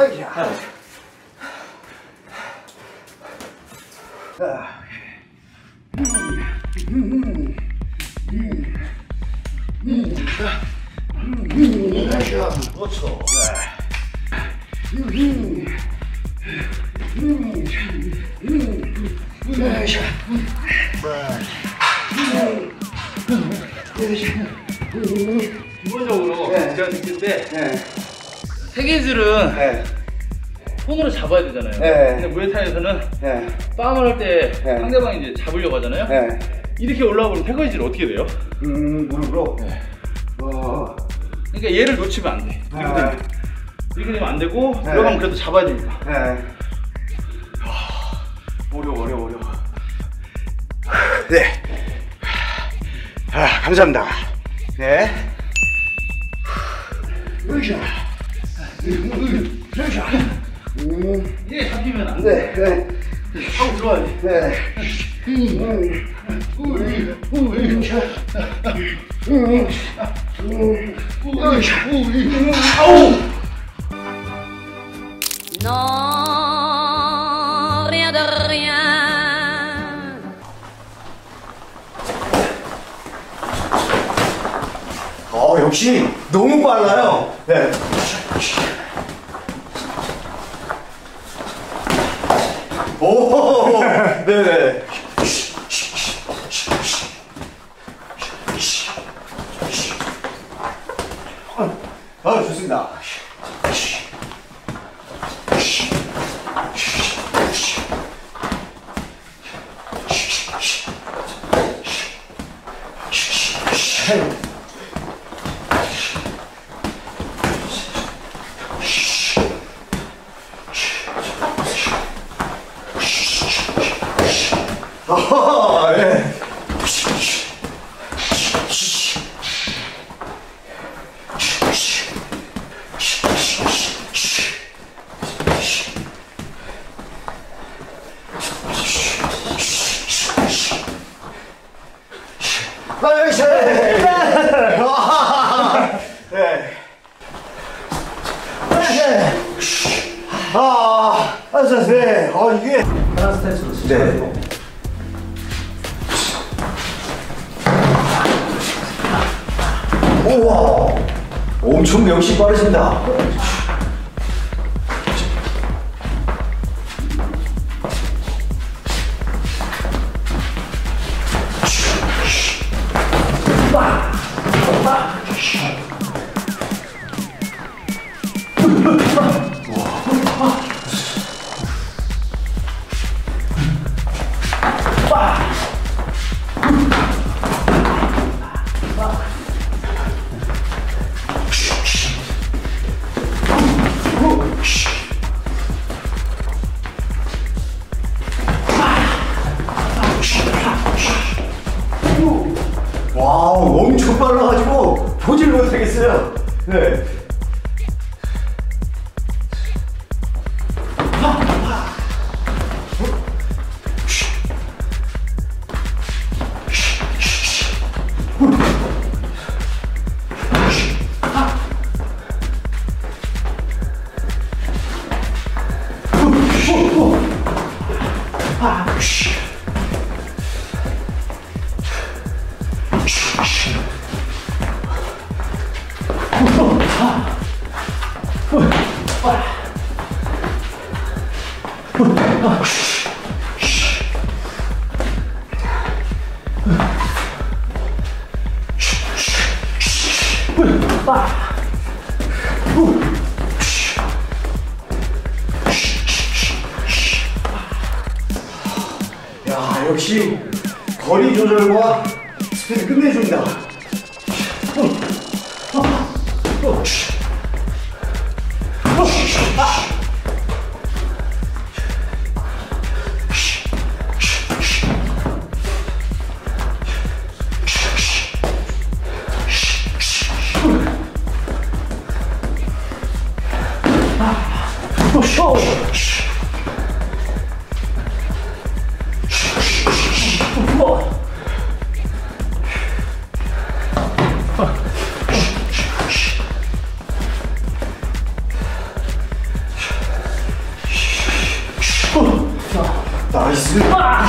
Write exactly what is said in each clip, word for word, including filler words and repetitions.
아이야. 그렇죠. 기본적으로 네. 제가 느낄 때 네. 세계들은 네. 손으로 잡아야 되잖아요. 네. 근데 무에타이에서는 네. 싸움을 할 때 네. 상대방이 이제 잡으려고 하잖아요. 네. 이렇게 올라오면 태거이즈를 어떻게 돼요? 음, 무릎으로. 네. 어. 그러니까 얘를 놓치면 안 돼. 이렇게 되면, 네. 이렇게 되면 안 되고 네. 들어가면 그래도 잡아야 됩니다. 네. 어려워 어려워 어려워. 네. 아, 감사합니다. 네. 으쌰. 으쌰. 음. 이게 잡히면 안 돼. 네. 네. 하고 들어와야지. 네. 음. 우이. 우이. 으쌰. 음. 음. 으쌰. 우이. 아우. Non, rien de rien. 어, 역시 너무 빨라요. 네. 오, 네네. 아, 좋습니다. 아, 네. 아이씨. 네. 아, 아, 네. 아, 이게 하나 스탠스로 네. 우와, 엄청 명시 빠르신다. 와우, 엄청 빨라가지고 보질 못하겠어요. 네. 야, 역시 거리 조절과 스피드 끝내줍니다. 나이스. 아!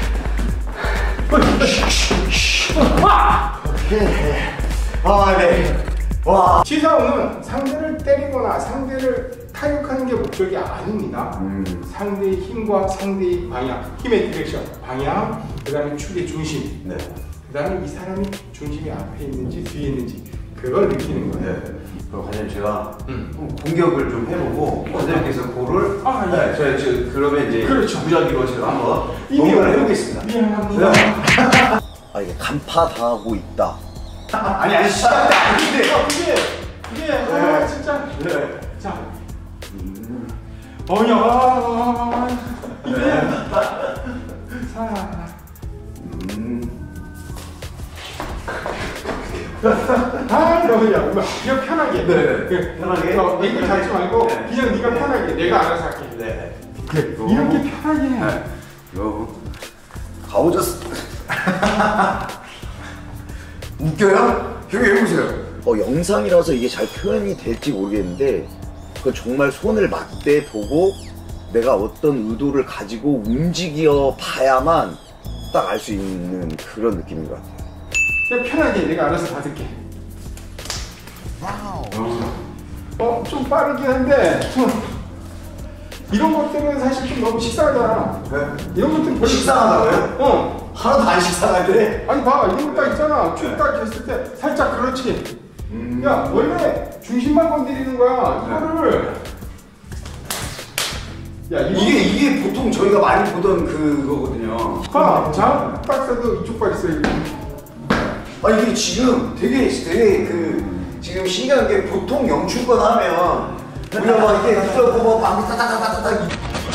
오케이. 아, 네. 와. 치사오는 상대를 때리거나 상대를 타격하는 게 목적이 아닙니다. 음. 상대의 힘과 상대의 방향, 힘의 디렉션, 방향, 그 다음에 축의 중심, 네. 그 다음에 이 사람이 중심이 앞에 있는지 뒤에 있는지 그걸 느끼는 거예요. 네. 그럼 과장님 제가 음. 좀 공격을 좀 해보고 과장님께서 볼을 아, 예. 네, 저희 지금 그러면 이제 그렇죠. 무작위로 제가 한번 이미 공격을 해보겠습니다. 미안합니다. 아 이게 간파 당하고 있다. 아니 아니 시작도 아닌데. 아, 그게 그게 아, 진짜. 네. 자, 어야 이게 자. 음. 아, 너야, 그냥 편하게. 네, 그, 편하게. 어, 앵글 잡지 말고 네. 그냥 네가 편하게. 내가 알아서 할게. 네. 그래, 이렇게 편하게. 네. 요 가오졌어. 웃겨요? 형이 해보세요. 어, 영상이라서 이게 잘 표현이 될지 모르겠는데 그건 정말 손을 맞대 보고 내가 어떤 의도를 가지고 움직여 봐야만 딱 알 수 있는 그런 느낌인 것 같아요. 그냥 편하게 내가 알아서 받을게. 어, 좀 빠르긴 한데 좀 이런 것들은 사실 좀 너무 식상하잖아. 네. 이런 것들은 별로 식상하다고요? 어. 하나도 안 식상한데. 아니 봐, 이런 거 딱 있잖아. 쭉 딱 했을 때 살짝 그렇지. 음. 야, 원래 중심만 건드리는 거야. 이거를 야, 이거 이게 이게 보통 저희가 많이 보던 그거거든요. 봐, 자, 딱 써도 이쪽 발 있어. 이거. 아 이게 지금 되게 되게 그 지금 신기한 게 보통 영춘권 하면 우리가 막 이렇게 들어보고 뭐 방귀 따다다다다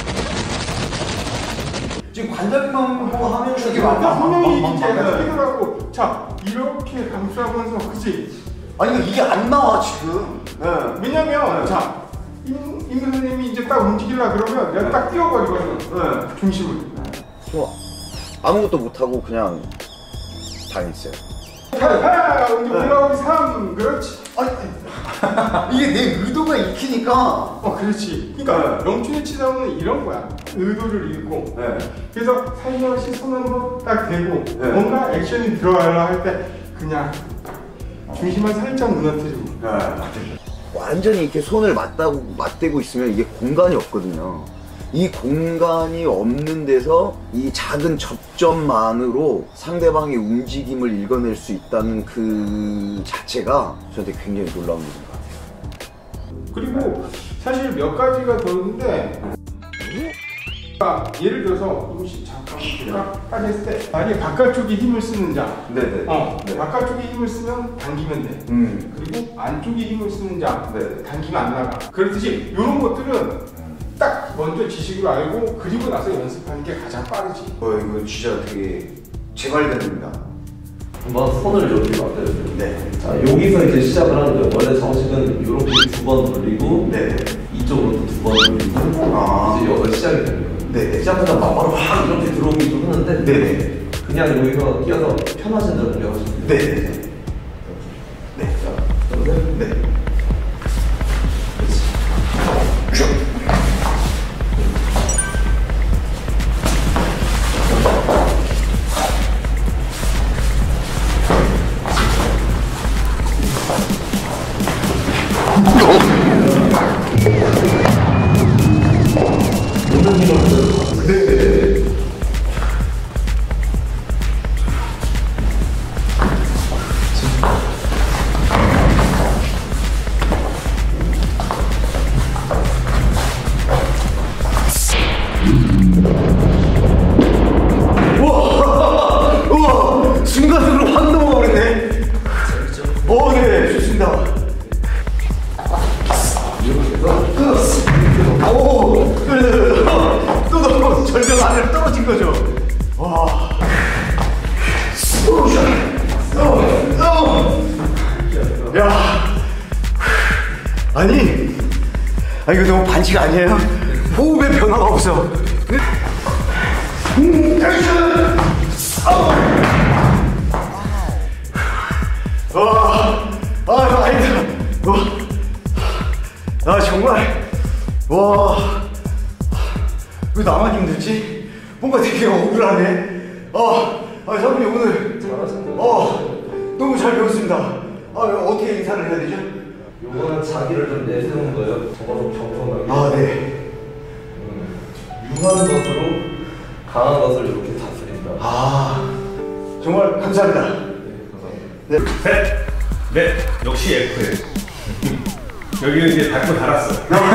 지금 관절만 보고 하면 이게 야, 분명히 이렇게 네. 이거라고. 자, 이렇게 감싸면서 그지. 아니 이게 안 나와 지금. 네. 왜냐면 네. 자, 임, 임 선생님이 이제 딱 움직이려 그러면 내가 딱 뛰어버리거든. 네. 중심을. 저 아무것도 못하고 그냥 당했어요. 하, 이제 네. 올라오기 삼, 그렇지. 아니 이게 내 의도가 익히니까. 어, 그렇지. 그러니까 네. 영춘의 치사오는 이런 거야. 의도를 읽고. 네. 그래서 살며시 손 한번 딱 대고 네. 뭔가 액션이 들어가려 할 때 그냥 중심만 살짝 무너뜨리고. 네. 완전히 이렇게 손을 맞다고 맞대고 있으면 이게 공간이 없거든요. 이 공간이 없는 데서 이 작은 접점만으로 상대방의 움직임을 읽어낼 수 있다는 그 자체가 저한테 굉장히 놀라운 일인 것 같아요. 그리고 사실 몇 가지가 더 있는데, 그러니까 예를 들어서 임시 잠깐 까지 했을 때 만약에 바깥쪽에 힘을 쓰는 자, 네네. 어, 네. 바깥쪽에 힘을 쓰면 당기면 돼. 음. 그리고 안쪽에 힘을 쓰는 자, 네. 당기면 안 나가. 그렇듯이 이런 것들은 딱 먼저 지식으로 알고 그리고 나서 연습하는 게 가장 빠르지. 어 이거 진짜 되게 재발견입니다. 한번 손을 이렇게 만들어요. 네. 자, 여기서 이제 시작을 하는 거예요. 원래 정식은 이렇게 두 번 돌리고 네. 이쪽으로 두 번 돌리고 아. 이제 여기서 시작이 되는 거예요. 네. 시작하다 바로 확 이렇게 들어오기 좀 하는데 네네. 그냥 여기서 뛰어서 편하신 대로 뛰어가시면 돼요. 네네. 네. 자, 그러면 네. 우와! 순간적으로 확 넘어버렸네. 오, 네, 좋습니다. 오, 또 너무 절벽 아래로 떨어진 거죠. 와. 야. 아니, 아 이거 너무 반칙 아니에요? 호흡의 변화가 없어. 음, 와, 아, 이거 아니다. 와, 아, 정말, 와, 왜 나만 힘들지? 되지? 뭔가 되게 억울하네. 아, 아 선배님 오늘 어 너무 잘 배웠습니다. 아 어떻게 인사를 해야 되죠? 요거는 자기를 좀 내세우는 거예요. 적어도 겸손하게. 아 네. 음, 유한 것으로 강한 것을 이렇게 다스린다. 아 정말 감사합니다. 네, 감사합니다. 네. 셋, 넷, 역시 F에. 여기는 이제 닫고 달았어.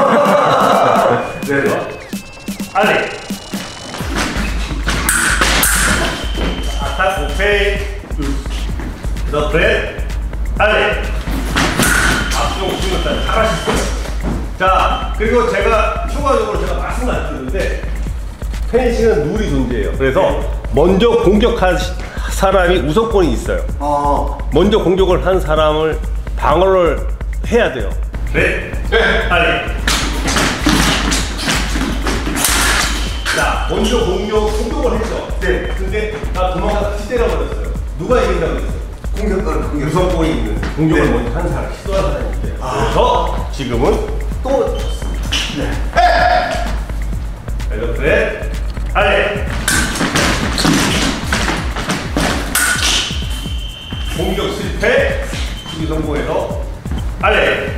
네. 아래. 아타, 오케이. 너 그래? 아래. 앞쪽 오시면 잘하셨어요. 자, 그리고 제가 추가적으로 제가 말씀을 안 드렸는데, 펜싱은 룰이 존재해요. 그래서 먼저 공격한 사람이 우선권이 있어요. 어. 먼저 공격을 한 사람을 방어를 해야 돼요. 네. 네. 빨리. 자, 먼저 공격, 공격을 했죠. 네. 근데 나 도망가서 다시 때려버렸어요. 누가 이긴다고 했어요? 공격권 공격. 우선권이 있는 공격을 네. 먼저 한 사람, 시도한 사람이 있대요. 그래서 지금은 또 졌습니다. 네. 벨로프레 아래. 공격 실패, 수비 성공해서 아래.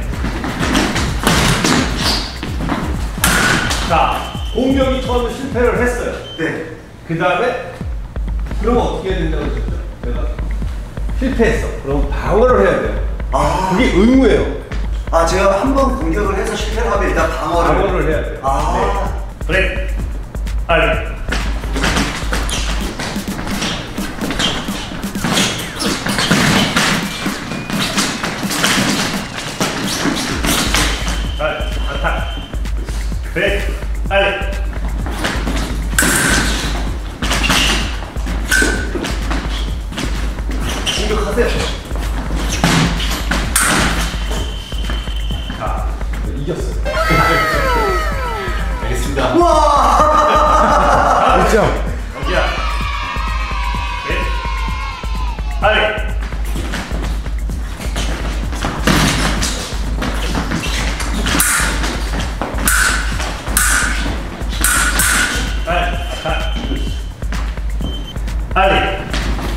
자, 공격이 처음에 실패를 했어요. 네. 그 다음에 그러면 어떻게 해야 된다고 했었죠? 내가 실패했어. 그럼 방어를 해야 돼요. 아. 그게 의무예요. 아 제가 한 번 공격을 해서 실패를 하면 일단 방어를. 방어를 해야 돼요. 아. 네. 그래. 아래. 아래. 안타. 그래. 아래. 공격하세요. 자, 이겼어요. 알겠습니다. 와. 일 점. 여기야. 네. 아래. 아래. 아타. 아래.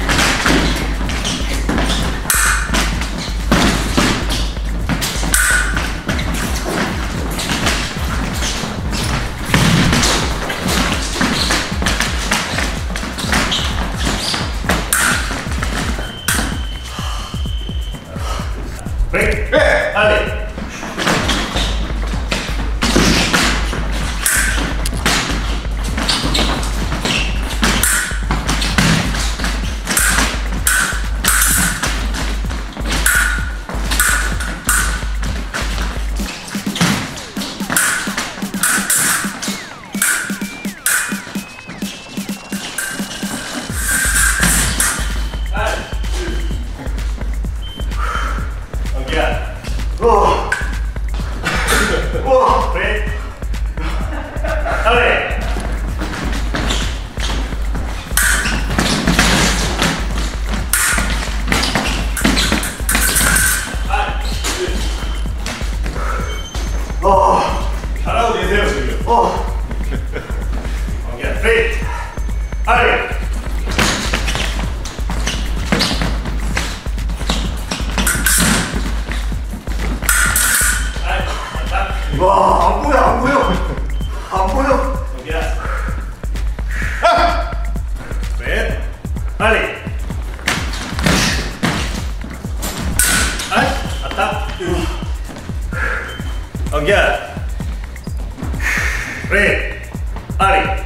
브레이크. 네. 아래. 여기야. 와. 와. 브레이크. 아래. 와. 잘하고 계세요 지금. 와. 여기야. 브레이크. 아래. 아래. 아타. 와. 안 보여 안 보여. 안 보여. 여기야. 넷. 아래. 아래. 아타. 여기야. 브레이크. 아래.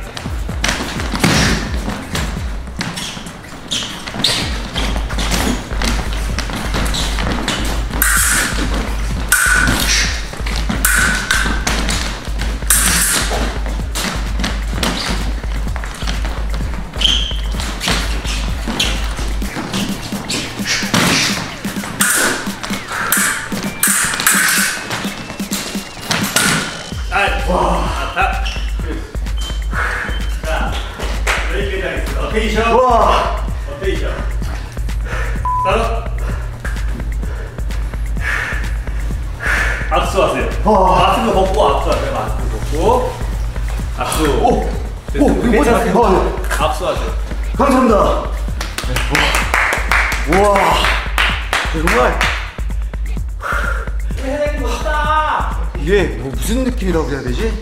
아타. 자, 브레이크 당했습니다. 어테이션. 와. 어테이션. 따라. 악수하세요. 와. 마스크 벗고 악수하세요. 마스크 벗고. 악수. 오. 오, 이거 괜찮아요. 어, 네. 압수하세요. 감사합니다. 우와, 정말. 이게 뭐 무슨 느낌이라고 해야 되지?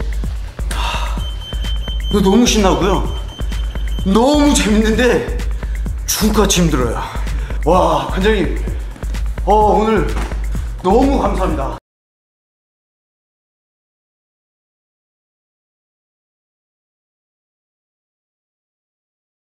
하, 너무 신나고요. 너무 재밌는데 죽같이 힘들어요. 와, 관장님, 어, 오늘 너무 감사합니다.